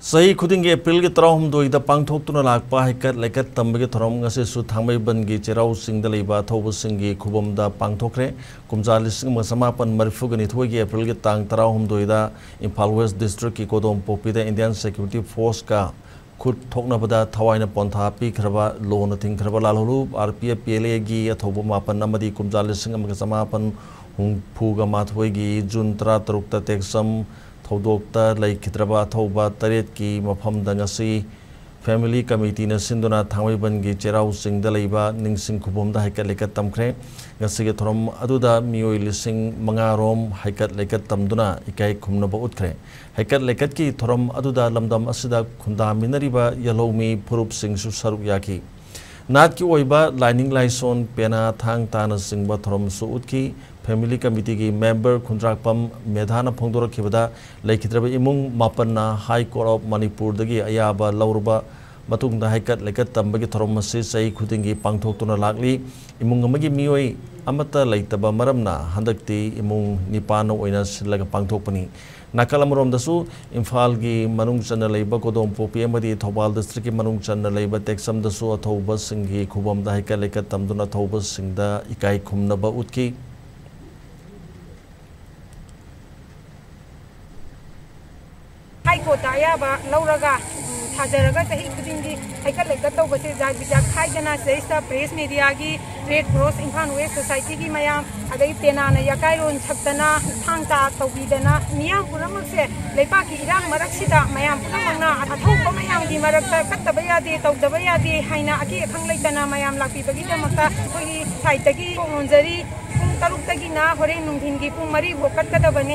Chahi khudinggi April ki tarahumdoi paangthoktuna laakpa heikat leikat tambagi thouram ngasisu Thangmeiband gi Cheirao Chingda leiba athouba singgi khubamda paangthokkhre kumja lising masamapan marifugani thoi gi April ki tang tarahumdoi da Imphal West District ki kodom popida Indian Security Force ka khud thoknabada thawaina pontha pi khraba lona thing khraba lalhulu RPF PLA gi athouba mapan amadi kumja lising masamapan hungphuga mathoi gi June 13 ta teksam थौदोक्ता leikitraba athouba taret ki mafamda ngasi family committee na sinduna Thangmeiband gi Cheirao Chingda leiba ningsing khubamda heikat leikat tamkhare ngasi ge thoram aduda mioi lising manga rom heikat leikat tamduna ikai khumnaba utkhre heikat leikat ki thoram aduda lamdam asida khunda minariba yalomi phurup singsu saruk yaki नाथ की ओइबा lining लाइसोन पेना थांग ताना सिंगबा थोरम सु उत्की family committee की member Khundrakpam Medhana फोंदोरखिबदा लेखिद्रबा इमुंग मापन्ना हाई कोर्ट ऑफ मणिपुर दगी अयाबा लौरबा मतुंगदा heikat leikat tambagi thoram masi chahi khudinggi paangthoktuna lakli imung amagi mioi amata leitaba maramna handakti imung nipana oina silaga paangthokpani nakalamrom dasu Imphal gi manung channa leiba kodom popi amadi Thobal district ki manung channa leiba teksam dasu athouba singgi khubamda heikat leikat tamduna athouba singda ikai khumnaba utki heikat ayaba lauraga थाजरगा चाही खुदिंगी heikat leikat तौबसे जाग बिजा खाइजना सेस्ता press media की Red Cross Imphal West society की मयाम अदई पेनाना यकाइरोन छक्तना थांगता तौबीदना मियाम पुरमसे लेपा की इरांग मरक्सिदा मयाम पुरमना अथौबा मयाम की मरक्ता कत्तबा यादे तौदबा यादे हाइना अकी खंग लेतना मयाम लापीबगी दमक्ता कोई साइटगी ओंजरी पुंग तरुक्तगी ना होरे नुंगिन की पुंग मरी भोकत कदबने